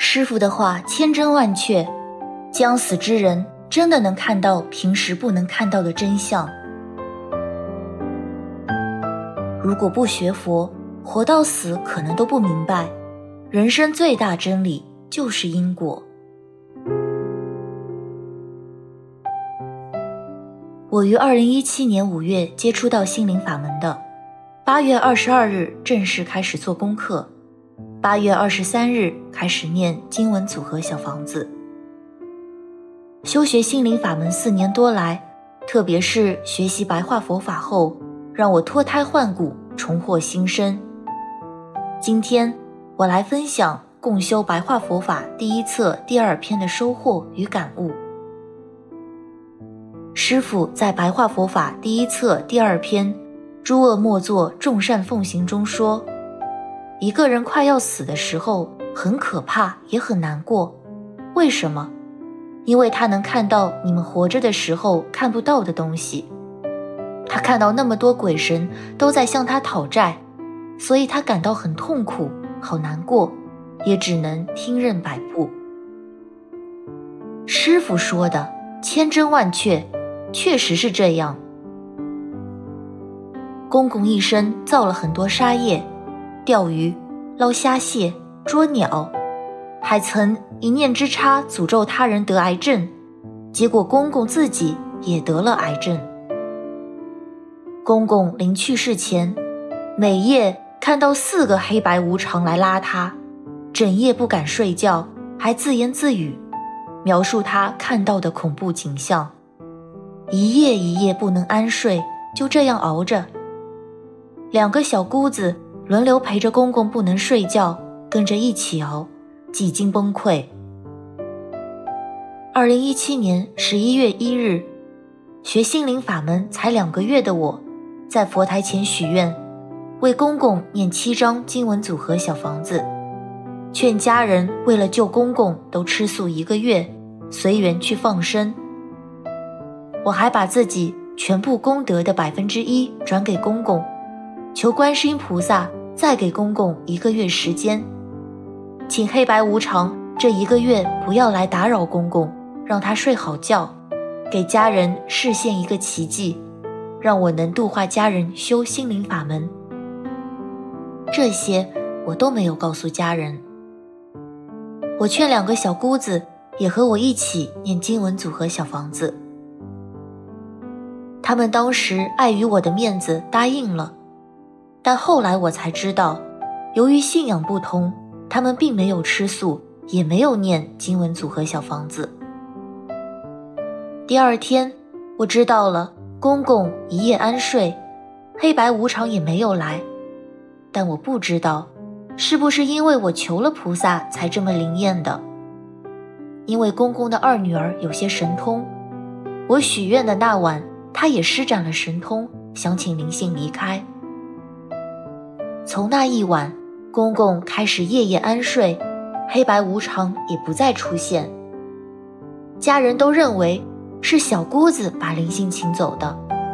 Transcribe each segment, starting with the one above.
师父的话千真万确，将死之人真的能看到平时不能看到的真相。如果不学佛，活到死可能都不明白，人生最大真理就是因果。我于2017年5月接触到心灵法门的，8月22日正式开始做功课，8月23日开始念经文组合小房子。修学心灵法门4年多来，特别是学习白话佛法后，让我脱胎换骨，重获新生。今天我来分享共修白话佛法第一册第2篇的收获与感悟。师父在白话佛法第一册第2篇诸恶莫作众善奉行中说，一个人快要死的时候很可怕也很难过，为什么？因为他能看到你们活着的时候看不到的东西。他看到那么多鬼神都在向他讨债，所以他感到很痛苦，好难过，也只能听任摆布。师父说的千真万确，确实是这样。公公一生造了很多杀业，钓鱼、捞虾蟹、捉鸟，还曾一念之差诅咒他人得癌症，结果公公自己也得了癌症。公公临去世前，每夜看到4个黑白无常来拉他，整夜不敢睡觉，还自言自语，描述他看到的恐怖景象，一夜一夜不能安睡，就这样熬着。2个小姑子轮流陪着公公不能睡觉，跟着一起熬，几经崩溃。2017年11月1日，学心灵法门才2个月的我，在佛台前许愿，为公公念7张经文组合小房子，劝家人为了救公公都吃素1个月，随缘去放生。我还把自己全部功德的1%转给公公，求观世音菩萨再给公公1个月时间，请黑白无常这1个月不要来打扰公公，让他睡好觉，给家人示现一个奇迹，让我能度化家人修心灵法门。这些我都没有告诉家人。我劝2个小姑子也和我一起念经文组合小房子，他们当时碍于我的面子答应了，但后来我才知道，由于信仰不同，他们并没有吃素，也没有念经文组合小房子。第2天，我知道了公公一夜安睡，黑白无常也没有来，但我不知道是不是因为我求了菩萨才这么灵验的。因为公公的2女儿有些神通，我许愿的那晚，她也施展了神通，想请灵性离开。从那一晚，公公开始夜夜安睡，黑白无常也不再出现。家人都认为是小姑子把灵性请走的。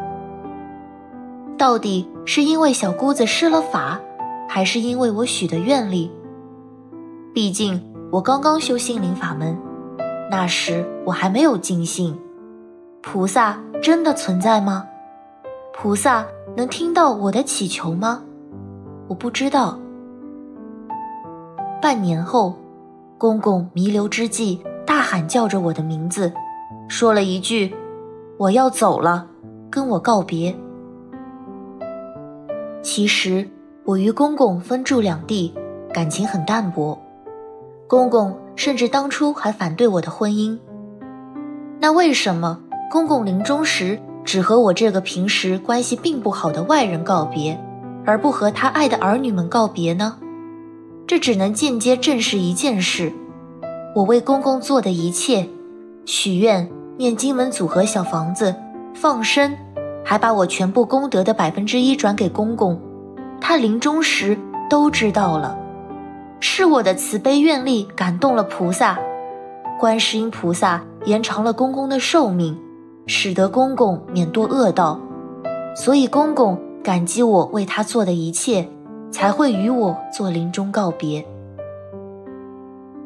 到底是因为小姑子施了法，还是因为我许的愿力？毕竟我刚刚修心灵法门，那时我还没有尽信。菩萨真的存在吗？菩萨能听到我的祈求吗？我不知道。半年后，公公弥留之际大喊叫着我的名字，说了一句：我要走了，跟我告别。其实我与公公分住2地，感情很淡薄，公公甚至当初还反对我的婚姻。那为什么公公临终时只和我这个平时关系并不好的外人告别，而不和他爱的儿女们告别呢？这只能间接证实一件事，我为公公做的一切，许愿、念经文组合小房子、放生，还把我全部功德的1%转给公公，他临终时都知道了。是我的慈悲愿力感动了菩萨，观世音菩萨延长了公公的寿命，使得公公免堕恶道，所以公公感激我为他做的一切，才会与我做临终告别。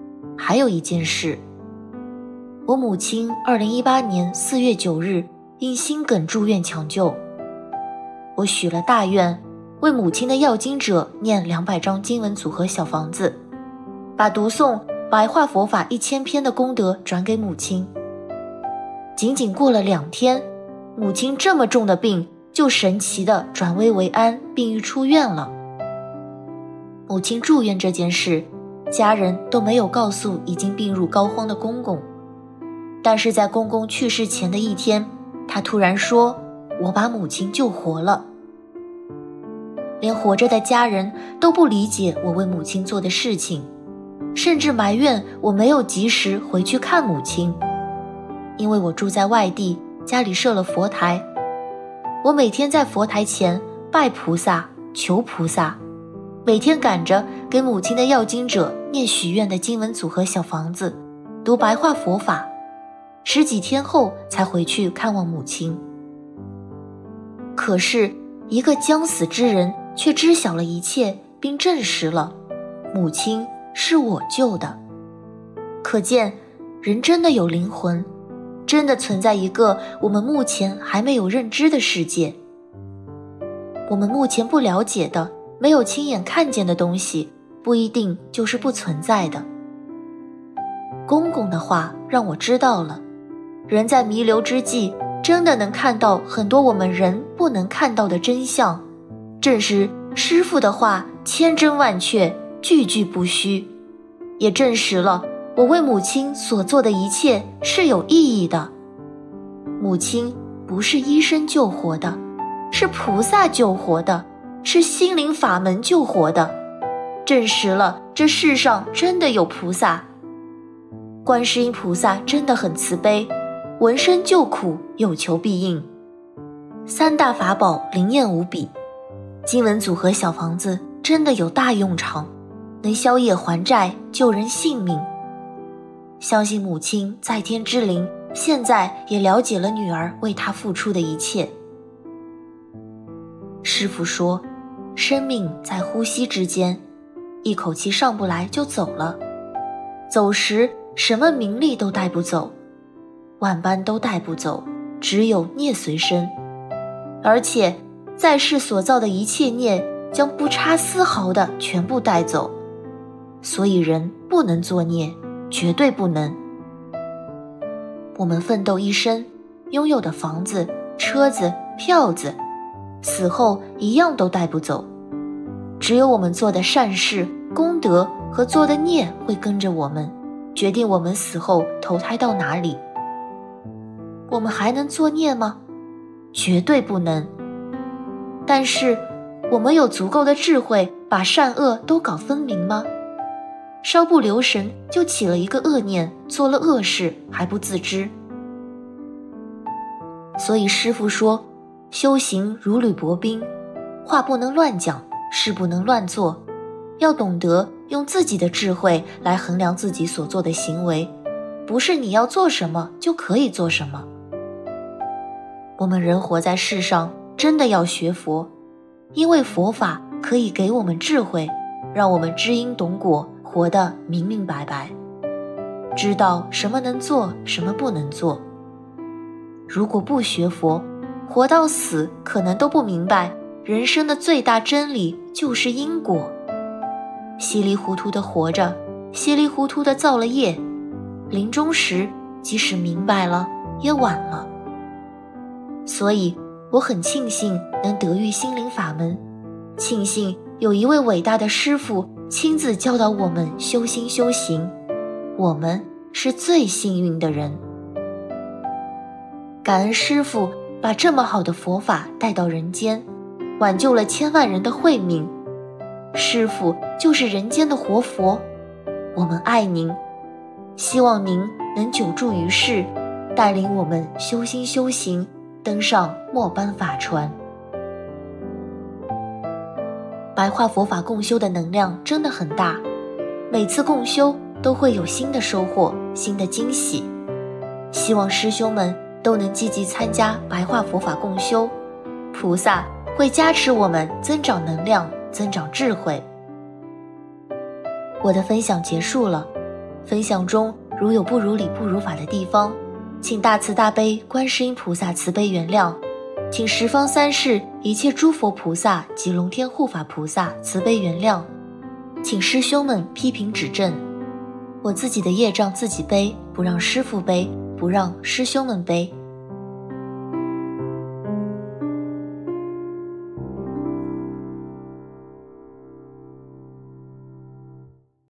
还有一件事。我母亲2018年4月9日因心梗住院抢救。我许了大愿，为母亲的要经者念200张经文组合小房子，把读诵白话佛法1000篇的功德转给母亲。仅仅过了2天，母亲这么重的病就神奇地转危为安，病愈出院了。母亲住院这件事，家人都没有告诉已经病入膏肓的公公，但是在公公去世前的一天，他突然说，我把母亲救活了。连活着的家人都不理解我为母亲做的事情，甚至埋怨我没有及时回去看母亲。因为我住在外地，家里设了佛台，我每天在佛台前拜菩萨求菩萨，每天赶着给母亲的要经者念许愿的经文组合小房子，读白话佛法，10几天后才回去看望母亲。可是一个将死之人却知晓了一切，并证实了母亲是我救的。可见人真的有灵魂，真的存在一个我们目前还没有认知的世界。我们目前不了解的，没有亲眼看见的东西，不一定就是不存在的。公公的话让我知道了，人在弥留之际，真的能看到很多我们人不能看到的真相，正是师父的话千真万确，句句不虚，也证实了我为母亲所做的一切是有意义的。母亲不是医生救活的，是菩萨救活的，是心灵法门救活的，证实了这世上真的有菩萨。观世音菩萨真的很慈悲，闻声救苦，有求必应。3大法宝灵验无比，经文组合小房子真的有大用场，能消业还债，救人性命。相信母亲在天之灵现在也了解了女儿为她付出的一切。师父说，生命在呼吸之间，一口气上不来就走了，走时什么名利都带不走，万般都带不走，只有孽随身。而且在世所造的一切孽将不差丝毫的全部带走，所以人不能作孽，绝对不能。我们奋斗一生，拥有的房子、车子、票子，死后一样都带不走，只有我们做的善事、功德和做的孽会跟着我们，决定我们死后投胎到哪里。我们还能作孽吗？绝对不能。但是我们有足够的智慧把善恶都搞分明吗？稍不留神就起了一个恶念，做了恶事还不自知。所以师父说，修行如履薄冰，话不能乱讲，事不能乱做，要懂得用自己的智慧来衡量自己所做的行为，不是你要做什么就可以做什么。我们人活在世上，真的要学佛，因为佛法可以给我们智慧，让我们知因懂果，活得明明白白，知道什么能做，什么不能做。如果不学佛，活到死可能都不明白，人生的最大真理就是因果。稀里糊涂的活着，稀里糊涂的造了业，临终时即使明白了，也晚了。所以我很庆幸能得遇心灵法门，庆幸有一位伟大的师父亲自教导我们修心修行，我们是最幸运的人。感恩师父把这么好的佛法带到人间，挽救了千万人的慧命。师父就是人间的活佛，我们爱您，希望您能久住于世，带领我们修心修行，登上末班法船。白话佛法共修的能量真的很大，每次共修都会有新的收获，新的惊喜。希望师兄们都能积极参加白话佛法共修，菩萨会加持我们增长能量，增长智慧。我的分享结束了， 分享中如有不如理不如法的地方，请大慈大悲观世音菩萨慈悲原谅，请十方三世一切诸佛菩萨及龙天护法菩萨慈悲原谅，请师兄们批评指正。我自己的业障自己背，不让师父背，不让师兄们背。